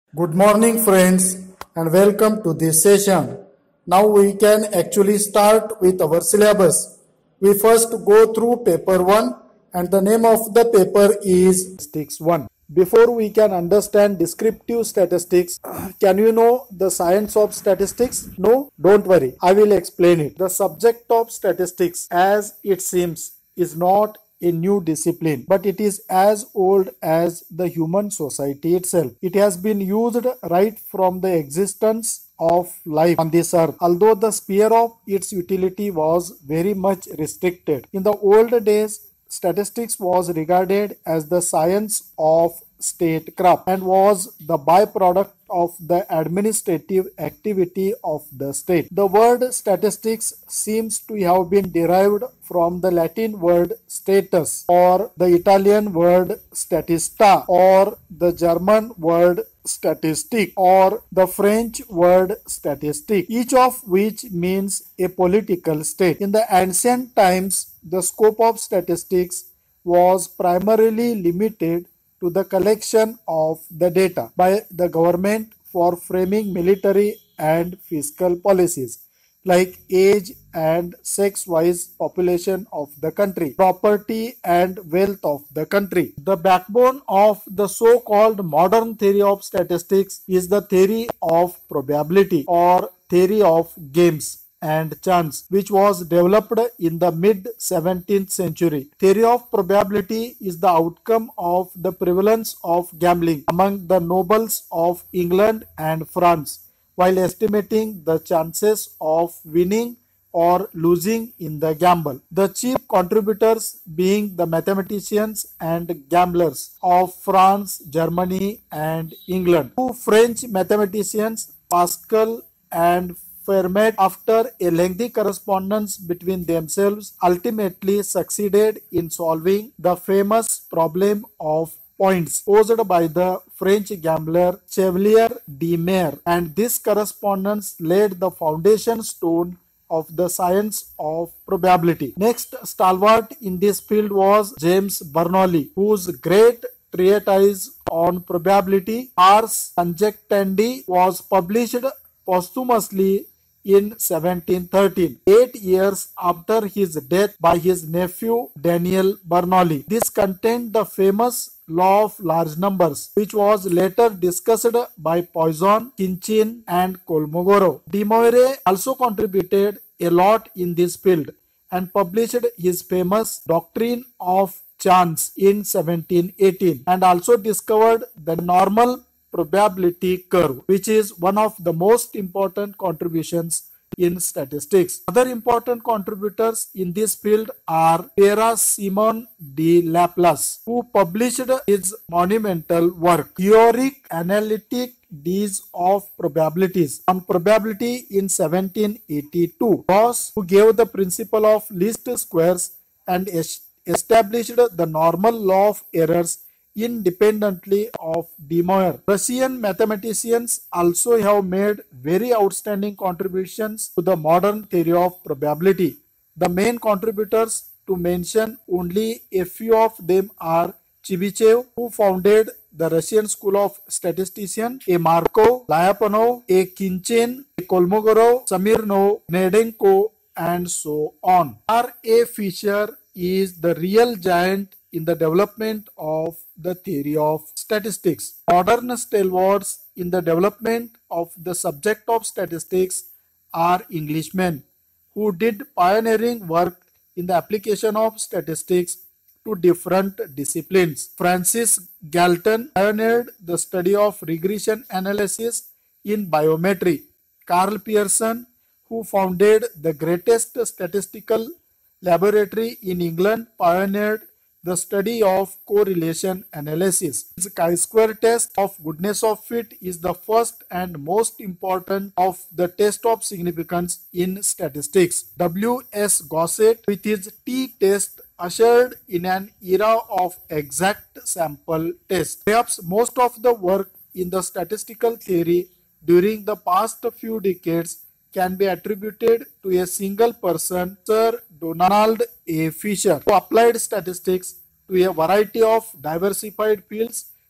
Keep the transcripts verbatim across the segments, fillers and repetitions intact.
Good morning, friends, and welcome to this session. Now we can actually start with our syllabus. We first go through paper one, and the name of the paper is Statistics one. Before we can understand descriptive statistics, can you know the science of statistics? No? Don't worry, I will explain it. The subject of statistics, as it seems, is not a new discipline, but it is as old as the human society itself. It has been used right from the existence of life on this earth, although the sphere of its utility was very much restricted. In the old days, statistics was regarded as the science of statecraft and was the byproduct of the administrative activity of the state. The word statistics seems to have been derived from the Latin word status, or the Italian word statista, or the German word statistic, or the French word statistique, each of which means a political state. In the ancient times, the scope of statistics was primarily limited to the collection of the data by the government for framing military and fiscal policies like age and sex-wise population of the country, property and wealth of the country. The backbone of the so-called modern theory of statistics is the theory of probability or theory of games and chance, which was developed in the mid seventeenth century. Theory of probability is the outcome of the prevalence of gambling among the nobles of England and France, while estimating the chances of winning or losing in the gamble. The chief contributors being the mathematicians and gamblers of France, Germany, and England. Two French mathematicians, Pascal and Fermat, after a lengthy correspondence between themselves, ultimately succeeded in solving the famous problem of points posed by the French gambler Chevalier de Mere, and this correspondence laid the foundation stone of the science of probability. Next stalwart in this field was James Bernoulli, whose great treatise on probability, Ars Conjectandi, was published posthumously in seventeen thirteen, eight years after his death by his nephew Daniel Bernoulli. This contained the famous law of large numbers, which was later discussed by Poisson, Khinchin, and Kolmogorov. De Moivre also contributed a lot in this field and published his famous Doctrine of Chance in seventeen eighteen, and also discovered the normal probability curve, which is one of the most important contributions in statistics. Other important contributors in this field are Pierre Simon de Laplace, who published his monumental work Theorique Analytique des of Probabilities on probability in seventeen eighty-two. Gauss, who gave the principle of least squares and established the normal law of errors independently of De Moivre. Russian mathematicians also have made very outstanding contributions to the modern theory of probability. The main contributors, to mention only a few of them, are Chebyshev, who founded the Russian school of statistician, a Markov, Lyapunov, a Khinchin, a Kolmogorov, Smirnov, Gnedenko, and so on. R. A. Fisher is the real giant in the development of the theory of statistics. Modern stalwarts in the development of the subject of statistics are Englishmen, who did pioneering work in the application of statistics to different disciplines. Francis Galton pioneered the study of regression analysis in biometry. Carl Pearson, who founded the greatest statistical laboratory in England, pioneered the study of correlation analysis. The chi-square test of goodness of fit is the first and most important of the test of significance in statistics. W S Gosset, with his t-test, ushered in an era of exact sample test. Perhaps most of the work in the statistical theory during the past few decades can be attributed to a single person, Sir Donald A. Fisher, who applied statistics to a variety of diversified fields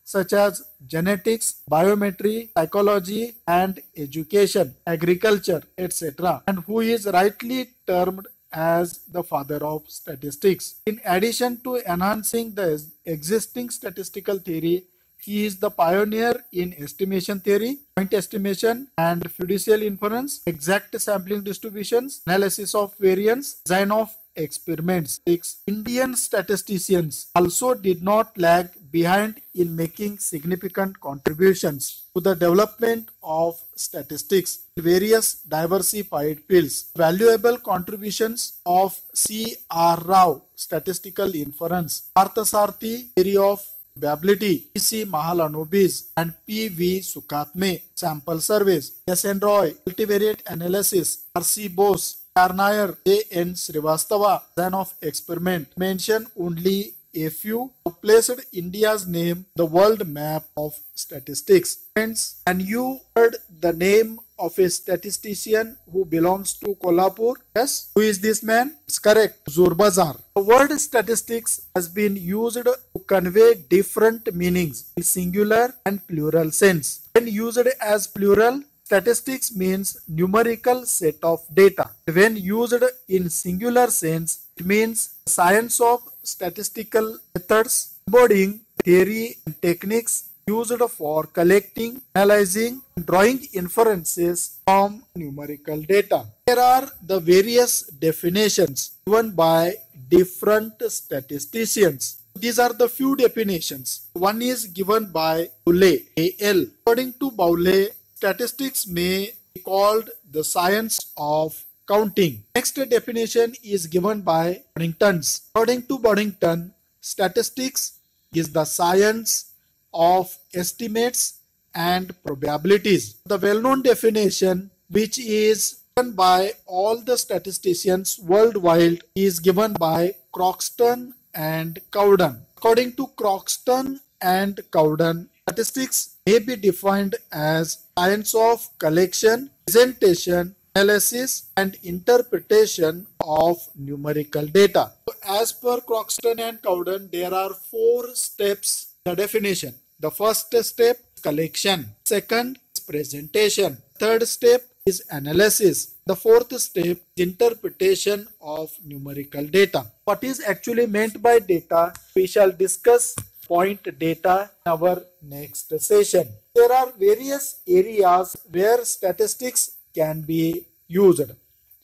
such as genetics, biometry, psychology, and education, agriculture, et cetera, and who is rightly termed as the father of statistics. In addition to enhancing the existing statistical theory, he is the pioneer in estimation theory, point estimation and fiducial inference, exact sampling distributions, analysis of variance, design of experiments. Indian statisticians also did not lag behind in making significant contributions to the development of statistics in various diversified fields. Valuable contributions of C R Rao, statistical inference, Parthasarathi, theory of probability, P C Mahalanobis and P V Sukhatme, sample surveys, S N Roy, multivariate analysis, R C Bose, R Nair, A N Srivastava, design of experiment. Mention only a few who placed India's name the world map of statistics. Friends, and you heard the name of a statistician who belongs to Kolhapur? Yes. Who is this man? It's correct. Huzur Bazar. The word statistics has been used to convey different meanings in singular and plural sense. When used as plural, statistics means numerical set of data. When used in singular sense, it means science of statistical methods, embodying theory and techniques used for collecting, analyzing, and drawing inferences from numerical data. Here are the various definitions given by different statisticians. These are the few definitions. One is given by Boole, A L. According to Boole, statistics may be called the science of counting. Next definition is given by Boddington. According to Boddington, statistics is the science of estimates and probabilities. The well-known definition, which is given by all the statisticians worldwide, is given by Croxton and Cowden. According to Croxton and Cowden, statistics may be defined as science of collection, presentation, analysis and interpretation of numerical data. So as per Croxton and Cowden, there are four steps in the definition. The first step is collection, second is presentation, third step is analysis, the fourth step is interpretation of numerical data. What is actually meant by data? We shall discuss point data in our next session. There are various areas where statistics can be used.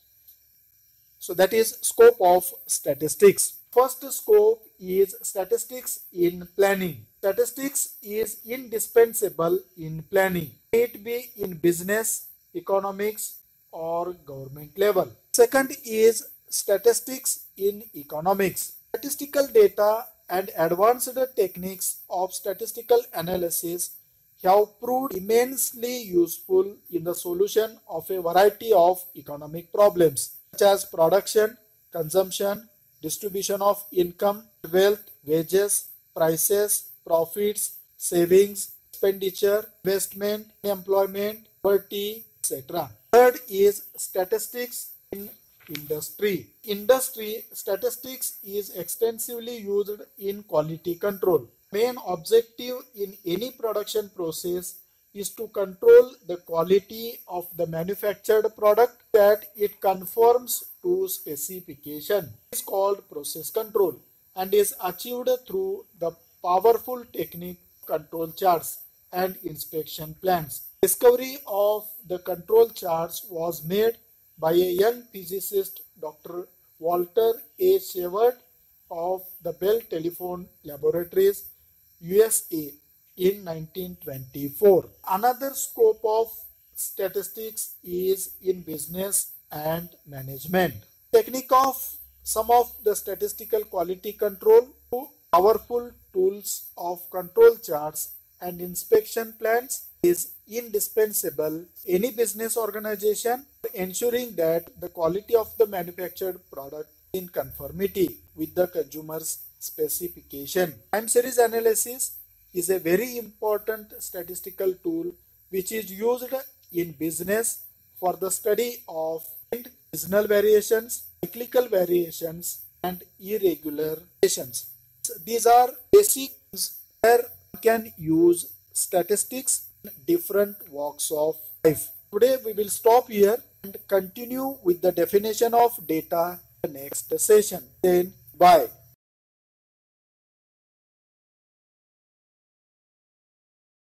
So that is scope of statistics. First scope is statistics in planning. Statistics is indispensable in planning. May it be in business, economics or government level. Second is statistics in economics. Statistical data and advanced techniques of statistical analysis have proved immensely useful in the solution of a variety of economic problems such as production, consumption, distribution of income, wealth, wages, prices, profits, savings, expenditure, investment, employment, poverty, et cetera. Third is statistics in industry. Industry statistics is extensively used in quality control. Main objective in any production process is to control the quality of the manufactured product that it conforms to specification. It is called process control and is achieved through the powerful technique control charts and inspection plans. Discovery of the control charts was made by a young physicist, Doctor Walter A. Sheward of the Bell Telephone Laboratories, U S A in nineteen twenty-four. Another scope of statistics is in business and management. Technique of some of the statistical quality control, powerful tools of control charts and inspection plans is indispensable any business organization ensuring that the quality of the manufactured product is in conformity with the consumer's specification. Time series analysis is a very important statistical tool which is used in business for the study of seasonal variations, cyclical variations and irregular variations. These are basics where can use statistics in different walks of life. Today we will stop here and continue with the definition of data in the next session. Then bye.